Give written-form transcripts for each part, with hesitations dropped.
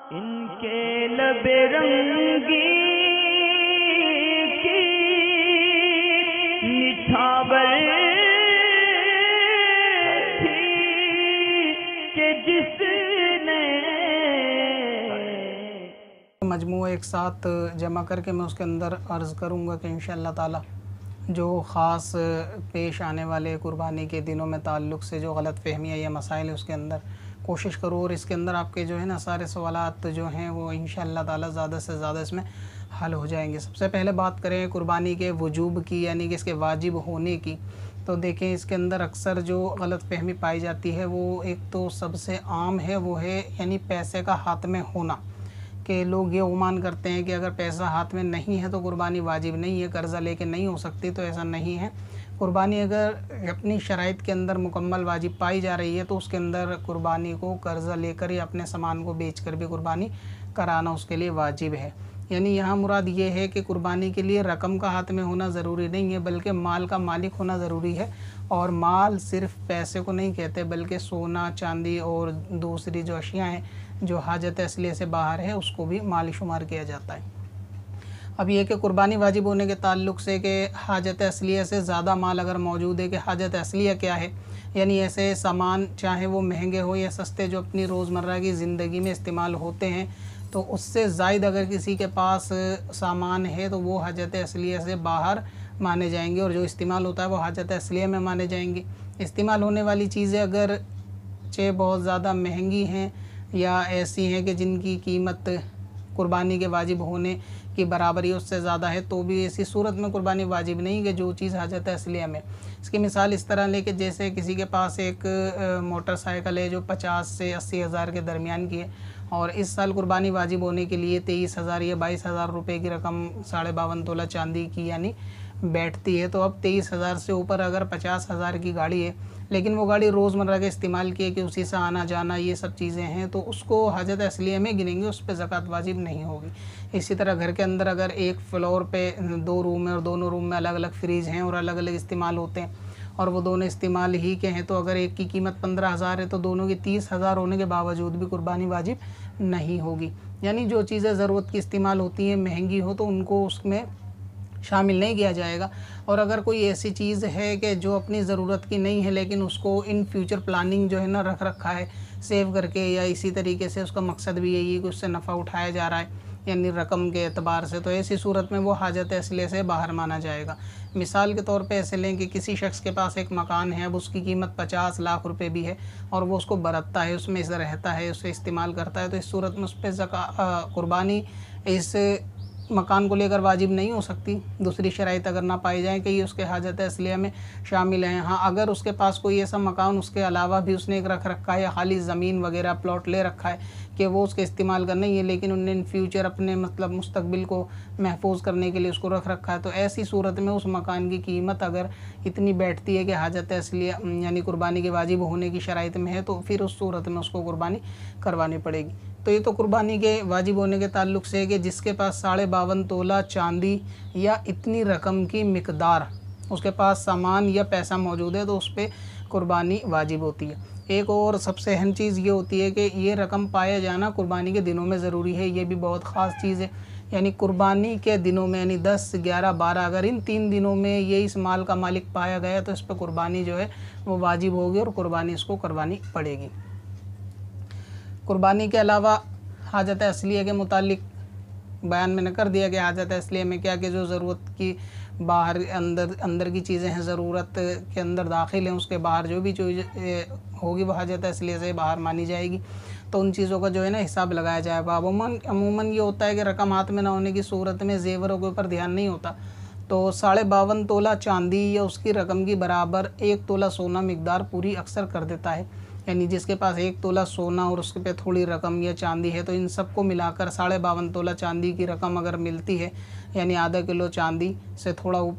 इनके लबे रंगी की निछावर थी कि जिसने मजमू एक साथ जमा करके मैं उसके अंदर अर्ज़ करूँगा कि इंशाअल्लाह ताला जो ख़ास पेश आने वाले कुर्बानी के दिनों में ताल्लुक़ से जो गलत फ़हमियाँ या मसाइल है उसके अंदर कोशिश करूँ और इसके अंदर आपके जो है ना सारे सवालात जो हैं वो इंशाअल्लाह ताला ज़्यादा से ज़्यादा इसमें हल हो जाएंगे। सबसे पहले बात करें कुर्बानी के वजूब की, यानी कि इसके वाजिब होने की, तो देखें इसके अंदर अक्सर जो गलत फ़हमी पाई जाती है वो एक तो सबसे आम है, वो है यानी पैसे का हाथ में होना, कि लोग ये गुमान करते हैं कि अगर पैसा हाथ में नहीं है तो कुर्बानी वाजिब नहीं है, कर्ज़ा लेके नहीं हो सकती। तो ऐसा नहीं है। कुर्बानी अगर अपनी शराइत के अंदर मुकम्मल वाजिब पाई जा रही है तो उसके अंदर कुर्बानी को कर्ज़ा लेकर या अपने सामान को बेचकर भी कुर्बानी कराना उसके लिए वाजिब है। यानी यहाँ मुराद ये है कि कुर्बानी के लिए रकम का हाथ में होना ज़रूरी नहीं है, बल्कि माल का मालिक होना ज़रूरी है। और माल सिर्फ़ पैसे को नहीं कहते, बल्कि सोना, चांदी और दूसरी जो अशियाँ हैं जो हाजत असलिया से बाहर है उसको भी माल शुमार किया जाता है। अब ये कि कुर्बानी वाजिब होने के ताल्लुक़ से कि हाजत असलिया से ज़्यादा माल अगर मौजूद है, कि हाजत असलिया क्या है, यानी ऐसे सामान चाहे वो महंगे हो या सस्ते जो अपनी रोज़मर्रा की ज़िंदगी में इस्तेमाल होते हैं, तो उससे ज़ायद अगर किसी के पास सामान है तो वो हाजत असलिया से बाहर माने जाएंगे और जो इस्तेमाल होता है वो हाजत असलिया में माने जाएंगे। इस्तेमाल होने वाली चीज़ें अगर चे बहुत ज़्यादा महंगी हैं या ऐसी हैं कि जिनकी कीमत कुर्बानी के वाजिब होने की बराबरी उससे ज़्यादा है, तो भी ऐसी सूरत में कुर्बानी वाजिब नहीं कि जो चीज़ हाजत असलिया में। इसकी मिसाल इस तरह लेके जैसे किसी के पास एक मोटरसाइकिल है जो 50 से 80 हज़ार के दरमियान की है और इस साल कुर्बानी वाजिब होने के लिए 23,000 या 22,000 रुपये की रकम 52.5 तोला चांदी की यानी बैठती है। तो अब 23,000 से ऊपर अगर 50,000 की गाड़ी है, लेकिन वो गाड़ी रोज़मर्रा के इस्तेमाल की है कि उसी से आना जाना ये सब चीज़ें हैं, तो उसको हाजत असलिया में गिनेंगे, उस पर ज़कात वाजिब नहीं होगी। इसी तरह घर के अंदर अगर एक फ्लोर पे 2 रूम है और दोनों रूम में अलग अलग फ्रिज हैं और अलग अलग इस्तेमाल होते हैं और वो दोनों इस्तेमाल ही के हैं, तो अगर एक की कीमत 15,000 है तो दोनों की 30,000 होने के बावजूद भी कुर्बानी वाजिब नहीं होगी। यानी जो चीज़ें ज़रूरत की इस्तेमाल होती हैं, महंगी हो, तो उनको उसमें शामिल नहीं किया जाएगा। और अगर कोई ऐसी चीज़ है कि जो अपनी ज़रूरत की नहीं है लेकिन उसको इन फ्यूचर प्लानिंग जो है ना रख रखा है सेव करके, या इसी तरीके से उसका मकसद भी यही है कि उससे नफ़ा उठाया जा रहा है यानी रकम के एतबार से, तो ऐसी सूरत में वो हाजत असलिया से बाहर माना जाएगा। मिसाल के तौर पे ऐसे लें कि किसी शख्स के पास एक मकान है, अब उसकी कीमत 50 लाख रुपए भी है और वो उसको बरतता है, उसमें से रहता है, उसे इस्तेमाल करता है, तो इस सूरत में उस पर कुर्बानी इस मकान को लेकर वाजिब नहीं हो सकती, दूसरी शराइत अगर ना पाई जाए कि ये उसके हाजत असलिया में शामिल हैं। हाँ, अगर उसके पास कोई ऐसा मकान उसके अलावा भी उसने एक रख रखा है या खाली ज़मीन वगैरह प्लॉट ले रखा है कि वो उसके इस्तेमाल का नहीं है, लेकिन उन्होंने इन फ्यूचर अपने मतलब मुस्तकबिल को महफूज करने के लिए उसको रख रखा है, तो ऐसी सूरत में उस मकान की कीमत अगर इतनी बैठती है कि हाजत असलिया यानी कुर्बानी के वाजिब होने की शराइत में है, तो फिर उस सूरत में उसको कुर्बानी करवानी पड़ेगी। तो ये तो कुर्बानी के वाजिब होने के ताल्लुक़ से है कि जिसके पास 52.5 तोला चांदी या इतनी रकम की मिकदार उसके पास सामान या पैसा मौजूद है तो उस पर कुर्बानी वाजिब होती है। एक और सबसे अहम चीज़ ये होती है कि ये रकम पाया जाना कुर्बानी के दिनों में ज़रूरी है, ये भी बहुत ख़ास चीज़ है। यानी कुर्बानी के दिनों में यानी 10, 11, 12 अगर इन 3 दिनों में ये इस माल का मालिक पाया गया तो इस पर कुर्बानी जो है वो वाजिब होगी और कुर्बानी इसको करवानी पड़ेगी। कुर्बानी के अलावा हाजत असलिया के मुतालिक बयान मैंने कर दिया कि हाजत असलिया में क्या कि जो ज़रूरत की बाहर अंदर की चीज़ें हैं, ज़रूरत के अंदर दाखिल हैं, उसके बाहर जो भी चीज़ होगी वो हाजत असलिया से बाहर मानी जाएगी, तो उन चीज़ों का जो है ना हिसाब लगाया जाएगा। अमूमन ये होता है कि रकम हाथ में ना होने की सूरत में ज़ेवरों के ऊपर ध्यान नहीं होता, तो 52.5 तोला चांदी या उसकी रकम की बराबर 1 तोला सोना मिकदार पूरी अक्सर कर देता है। यानी जिसके पास 1 तोला सोना और उसके पे थोड़ी रकम या चांदी है, तो इन सब को मिलाकर 52.5 तोला चांदी की रकम अगर मिलती है यानी आधा किलो चांदी से थोड़ा ऊपर,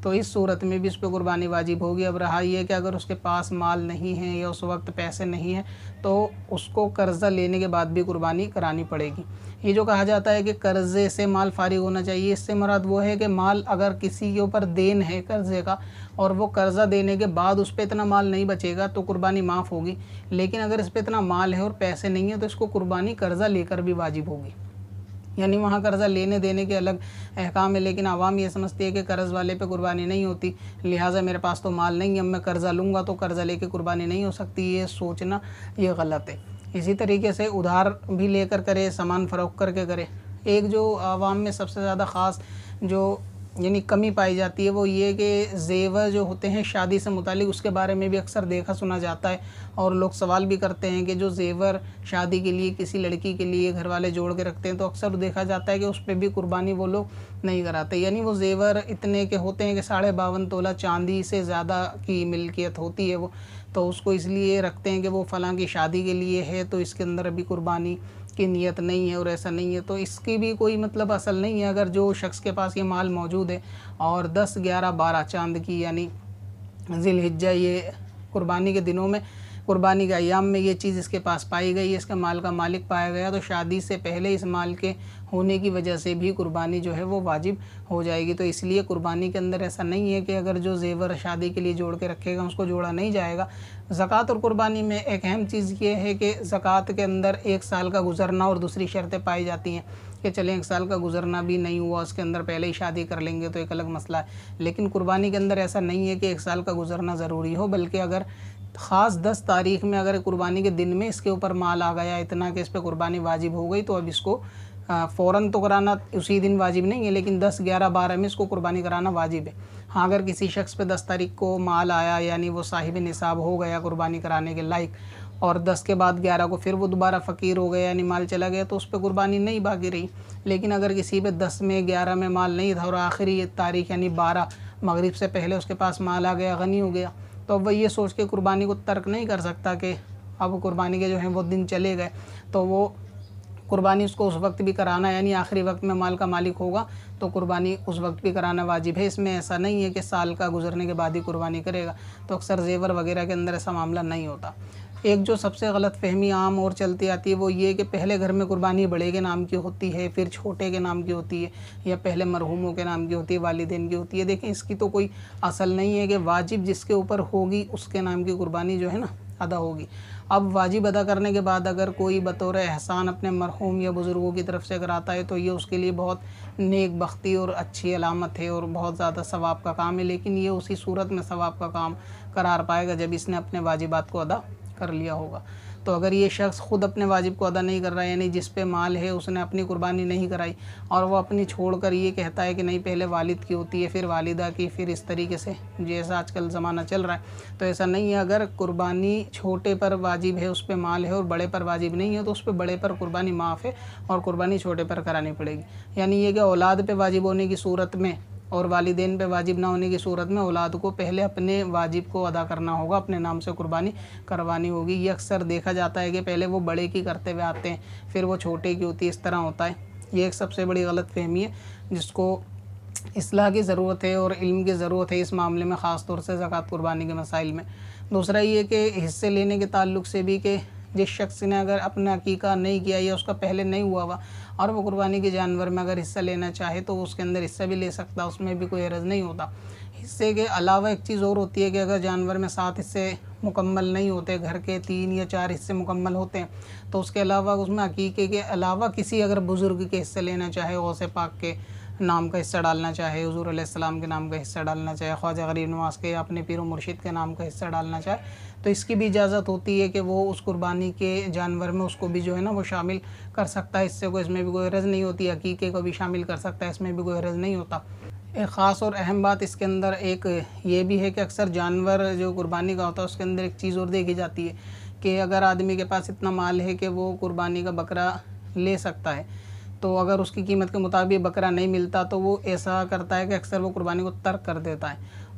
तो इस सूरत में भी उस पर कुर्बानी वाजिब होगी। अब रहा ये कि अगर उसके पास माल नहीं है या उस वक्त पैसे नहीं हैं तो उसको कर्ज़ा लेने के बाद भी कुर्बानी करानी पड़ेगी। ये जो कहा जाता है कि कर्ज़े से माल फारिग होना चाहिए, इससे मुराद वो है कि माल अगर किसी के ऊपर देन है कर्ज़े का और वो कर्ज़ा देने के बाद उस पर इतना माल नहीं बचेगा तो कुर्बानी माफ़ होगी। लेकिन अगर इस पर इतना माल है और पैसे नहीं है तो इसको कुर्बानी कर्ज़ा लेकर भी वाजिब होगी। यानी वहाँ कर्ज़ा लेने देने के अलग अहकाम है, लेकिन आवाम ये समझती है कि कर्ज़ वाले पे कुर्बानी नहीं होती, लिहाजा मेरे पास तो माल नहीं है, अब मैं कर्ज़ा लूँगा तो कर्ज़ा लेके कुर्बानी नहीं हो सकती। ये सोचना ये गलत है। इसी तरीके से उधार भी लेकर करे, सामान फ़रोख्त करके करे। एक जो आवाम में सबसे ज़्यादा ख़ास जो यानी कमी पाई जाती है वो ये कि ज़ेवर जो होते हैं शादी से मुतालिक, उसके बारे में भी अक्सर देखा सुना जाता है और लोग सवाल भी करते हैं कि जो ज़ेवर शादी के लिए किसी लड़की के लिए घर वाले जोड़ के रखते हैं तो अक्सर देखा जाता है कि उस पर भी कुर्बानी वो लोग नहीं कराते। यानी वो ज़ेवर इतने के होते हैं कि 52.5 तोला चांदी से ज़्यादा की मिल्कियत होती है वो, तो उसको इसलिए रखते हैं कि वो फ़लाँ की शादी के लिए है तो इसके अंदर अभी कुर्बानी की नीयत नहीं है और ऐसा नहीं है, तो इसकी भी कोई मतलब असल नहीं है। अगर जो शख्स के पास ये माल मौजूद है और 10, 11, 12 चांद की यानी ज़िलहिज्जा ये कुर्बानी के दिनों में, कुर्बानी के अय्याम में ये चीज़ इसके पास पाई गई है, इसके माल का मालिक पाया गया, तो शादी से पहले इस माल के होने की वजह से भी कुर्बानी जो है वो वाजिब हो जाएगी। तो इसलिए कुर्बानी के अंदर ऐसा नहीं है कि अगर जो ज़ेवर शादी के लिए जोड़ के रखेगा उसको जोड़ा नहीं जाएगा। ज़कात और कुर्बानी में एक अहम चीज़ ये है कि ज़कात के अंदर 1 साल का गुज़रना और दूसरी शर्तें पाई जाती हैं कि चलें 1 साल का गुज़रना भी नहीं हुआ, उसके अंदर पहले ही शादी कर लेंगे तो एक अलग मसला है। लेकिन कुर्बानी के अंदर ऐसा नहीं है कि 1 साल का गुज़रना ज़रूरी हो, बल्कि अगर ख़ास 10 तारीख़ में अगर कुर्बानी के दिन में इसके ऊपर माल आ गया इतना कि इस पर कुर्बानी वाजिब हो गई तो अब इसको फ़ौरन तो कराना उसी दिन वाजिब नहीं है, लेकिन 10, 11, 12 में इसको कुर्बानी कराना वाजिब है। हाँ, अगर किसी शख्स पे 10 तारीख़ को माल आया यानी वो साहिब निसाब हो गया कुर्बानी कराने के लायक और 10 के बाद 11 को फिर वो दोबारा फ़कीर हो गया यानी माल चला गया तो उस पर कुर्बानी नहीं बाकी रही। लेकिन अगर किसी पे 10 में 11 में माल नहीं था और आखिरी तारीख़ यानी 12 मगरिब से पहले उसके पास माल आ गया, गनी हो गया, तो अब वह ये सोच के कुर्बानी को तर्क नहीं कर सकता कि अब कुर्बानी के जो हैं वो दिन चले गए, तो वो कुर्बानी उसको उस वक्त भी कराना यानी आखिरी वक्त में माल का मालिक होगा तो कुर्बानी उस वक्त भी कराना वाजिब है। इसमें ऐसा नहीं है कि साल का गुजरने के बाद ही कुर्बानी करेगा, तो अक्सर ज़ेवर वगैरह के अंदर ऐसा मामला नहीं होता। एक जो सबसे गलत फहमी आम और चलती आती है वो ये कि पहले घर में कुर्बानी बड़े के नाम की होती है, फिर छोटे के नाम की होती है, या पहले मरहूमों के नाम की होती है, वालिदैन की होती है। देखें, इसकी तो कोई असल नहीं है कि वाजिब जिसके ऊपर होगी उसके नाम की कुर्बानी जो है ना अदा होगी। अब वाजिब अदा करने के बाद अगर कोई बतौर एहसान अपने मरहूम या बुज़ुर्गों की तरफ से कराता है तो ये उसके लिए बहुत नेक बख्ती और अच्छी अलामत है और बहुत ज़्यादा सवाब का काम है। लेकिन ये उसी सूरत में सवाब का काम करार पाएगा जब इसने अपने वाजिबात को अदा कर लिया होगा। तो अगर ये शख्स ख़ुद अपने वाजिब को अदा नहीं कर रहा है यानी जिस पे माल है उसने अपनी कुर्बानी नहीं कराई और वो अपनी छोड़कर ये कहता है कि नहीं पहले वालिद की होती है फिर वालिदा की, फिर इस तरीके से जैसा आजकल ज़माना चल रहा है, तो ऐसा नहीं है। अगर कुर्बानी छोटे पर वाजिब है, उस पर माल है और बड़े पर वाजिब नहीं है तो उस पर बड़े पर कुर्बानी माफ़ है और कुर्बानी छोटे पर करानी पड़ेगी। यानी ये कि औलाद पे वाजिब होने की सूरत में और वालिदैन पे वाजिब ना होने की सूरत में औलाद को पहले अपने वाजिब को अदा करना होगा, अपने नाम से कुर्बानी करवानी होगी। ये अक्सर देखा जाता है कि पहले वो बड़े की करते हुए आते हैं फिर वो छोटे की होती है, इस तरह होता है। ये एक सबसे बड़ी गलत फहमी है जिसको इस्लाह की ज़रूरत है और इल्म की ज़रूरत है इस मामले में, ख़ास तौर से ज़कात कुर्बानी के मसाइल में। दूसरा ये कि हिस्से लेने के ताल्लुक़ से भी कि जिस शख्स ने अगर अपना अकीका नहीं किया या उसका पहले नहीं हुआ और वो कुर्बानी के जानवर में अगर हिस्सा लेना चाहे तो उसके अंदर हिस्सा भी ले सकता, उसमें भी कोई हरज नहीं होता। हिस्से के अलावा एक चीज़ और होती है कि अगर जानवर में 7 हिस्से मुकम्मल नहीं होते, घर के 3 या 4 हिस्से मुकम्मल होते हैं, तो उसके अलावा उसमें अकीके के अलावा किसी अगर बुज़ुर्ग के हिस्से लेना चाहे, गौसे पाक के नाम का हिस्सा डालना चाहे, हुज़ूर अलैहिस्सलाम के नाम का हिस्सा डालना चाहे, ख्वाजा गरीब नवाज़ के या अपने पीर मुर्शिद के नाम का हिस्सा डालना चाहे, तो इसकी भी इजाज़त होती है कि वो उस कुर्बानी के जानवर में उसको भी जो है ना वो शामिल कर सकता है हिस्से को, इसमें भी कोई हरज नहीं होती। अकीके को भी शामिल कर सकता है, इसमें भी कोई हरज नहीं होता। एक ख़ास और अहम बात इसके अंदर एक ये भी है कि अक्सर जानवर जो कुर्बानी का होता है उसके अंदर एक चीज़ और देखी जाती है कि अगर आदमी के पास इतना माल है कि वो कुर्बानी का बकरा ले सकता है, तो अगर उसकी कीमत के मुताबिक बकरा नहीं मिलता तो वो ऐसा करता है कि अक्सर वो कुर्बानी को तर्क कर देता है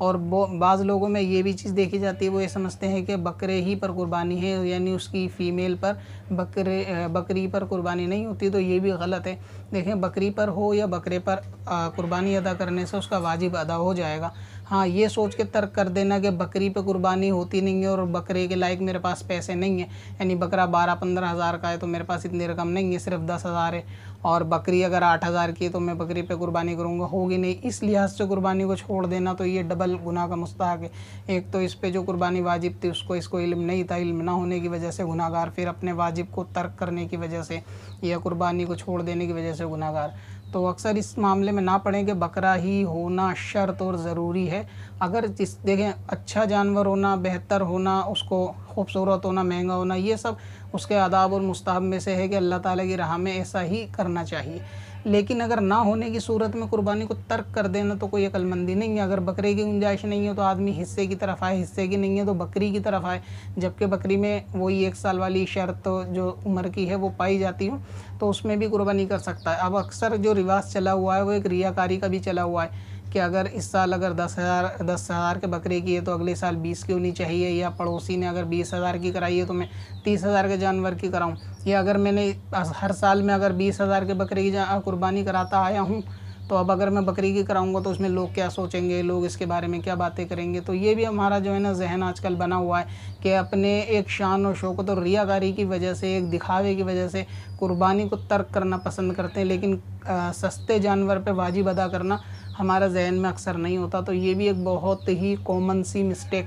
और बाज़ लोगों में ये भी चीज़ देखी जाती है, वो ये समझते हैं कि बकरे ही पर कुर्बानी है, यानी उसकी फ़ीमेल पर बकरी पर कुर्बानी नहीं होती, तो ये भी गलत है। देखें, बकरी पर हो या बकरे पर कुर्बानी अदा करने से उसका वाजिब अदा हो जाएगा। हाँ, ये सोच के तर्क कर देना कि बकरी पे कुर्बानी होती नहीं है और बकरे के लायक मेरे पास पैसे नहीं है, यानी बकरा 12-15 हज़ार का है तो मेरे पास इतनी रकम नहीं है, सिर्फ 10,000 है, और बकरी अगर 8,000 की है तो मैं बकरी पे कुर्बानी करूँगा, होगी नहीं। इस लिहाज से कुर्बानी को छोड़ देना तो ये डबल गुनाह का मुस्तहक है। एक तो इस पे जो कुर्बानी वाजिब थी इसको इल्म नहीं था, इल्म ना होने की वजह से गुनाहगार, फिर अपने वाजिब को तर्क करने की वजह से या कुर्बानी को छोड़ देने की वजह से गुनाहगार। तो अक्सर इस मामले में ना पड़ें कि बकरा ही होना शर्त और ज़रूरी है। अगर देखें, अच्छा जानवर होना, बेहतर होना, उसको खूबसूरत होना, महंगा होना, ये सब उसके आदाब और मुस्तहब में से है कि अल्लाह ताला की राह में ऐसा ही करना चाहिए। लेकिन अगर ना होने की सूरत में कुर्बानी को तर्क कर देना तो कोई अक्लमंदी नहीं है। अगर बकरे की गुंजाइश नहीं है तो आदमी हिस्से की तरफ आए, हिस्से की नहीं है तो बकरी की तरफ आए, जबकि बकरी में वही 1 साल वाली शर्त जो उम्र की है वो पाई जाती हो, तो उसमें भी कुर्बानी कर सकता है। अब अक्सर जो रिवाज चला हुआ है वो एक रियाकारी का भी चला हुआ है कि अगर इस साल अगर 10,000 के बकरे की है तो अगले साल 20 की होनी चाहिए, या पड़ोसी ने अगर 20,000 की कराई है तो मैं 30,000 के जानवर की कराऊं, या अगर मैंने हर साल में अगर 20,000 के बकरे की कुर्बानी कराता आया हूं तो अब अगर मैं बकरी की कराऊंगा तो उसमें लोग क्या सोचेंगे, लोग इसके बारे में क्या बातें करेंगे। तो ये भी हमारा जो है ना जहन आजकल बना हुआ है कि अपने एक शान और शौकत और रियाकारी की वजह से, एक दिखावे की वजह से कुर्बानी को तर्क करना पसंद करते हैं, लेकिन सस्ते जानवर पे वाजिब अदा करना हमारा जहन में अक्सर नहीं होता। तो ये भी एक बहुत ही कॉमन सी मिस्टेक,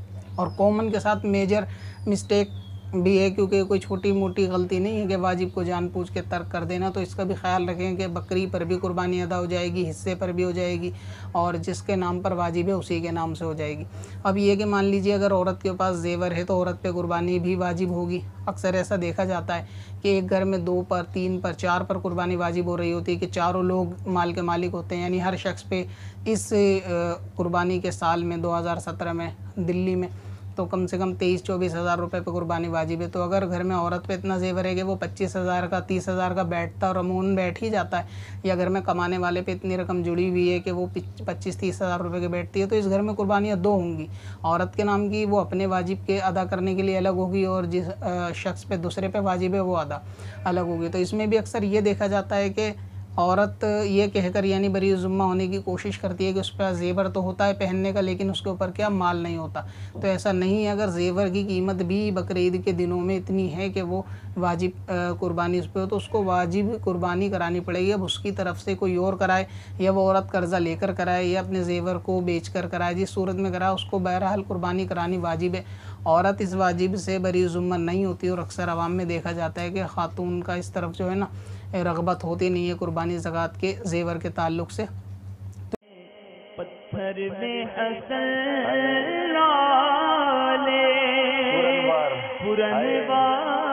और कॉमन के साथ मेजर मिस्टेक भी है, क्योंकि कोई छोटी मोटी गलती नहीं है कि वाजिब को जानबूझ के तर्क कर देना। तो इसका भी ख्याल रखें कि बकरी पर भी कुर्बानी अदा हो जाएगी, हिस्से पर भी हो जाएगी, और जिसके नाम पर वाजिब है उसी के नाम से हो जाएगी। अब ये कि मान लीजिए अगर औरत के पास जेवर है तो औरत पे कुर्बानी भी वाजिब होगी। अक्सर ऐसा देखा जाता है कि एक घर में 2 पर, 3 पर, 4 पर कुर्बानी वाजिब हो रही होती है कि चारों लोग माल के मालिक होते हैं, यानी हर शख्स पे इस कुर्बानी के साल में 2017 में दिल्ली में तो कम से कम 23-24 हज़ार रुपये पे कुर्बानी वाजिब है। तो अगर घर में औरत पे इतना जेवर है कि वो 25,000 का, 30,000 का बैठता और अमूमन बैठ ही जाता है, या घर में कमाने वाले पे इतनी रकम जुड़ी हुई है कि वो 25-30 हज़ार रुपये की बैठती है, तो इस घर में कुर्बानियाँ 2 होंगी। औरत के नाम की वो अपने वाजिब के अदा करने के लिए अलग होगी, और जिस शख्स पे दूसरे पे वाजिब है वो अदा अलग होगी। तो इसमें भी अक्सर ये देखा जाता है कि औरत ये कहकर यानी बरी ज़िम्मा होने की कोशिश करती है कि उस पर ज़ेवर तो होता है पहनने का, लेकिन उसके ऊपर क्या माल नहीं होता। तो ऐसा नहीं है। अगर ज़ेवर की कीमत भी बकरीद के दिनों में इतनी है कि वो वाजिब कुर्बानी उस पर हो, तो उसको वाजिब कुर्बानी करानी पड़ेगी। अब उसकी तरफ से कोई और कराए, या वो औरत कर्ज़ा लेकर कराए, या अपने ज़ेवर को बेच कर कराए, जिस सूरत में कराए उसको बहरहाल कुर्बानी करानी वाजिब है। औरत इस वाजिब से बरी ज़िम्मा नहीं होती, और अक्सर आवाम में देखा जाता है कि ख़ातून का इस तरफ जो है ना रग़बत होती नहीं है कुर्बानी ज़कात के ज़ेवर के ताल्लुक़ से। पत्थर में असल लाले पुरनवार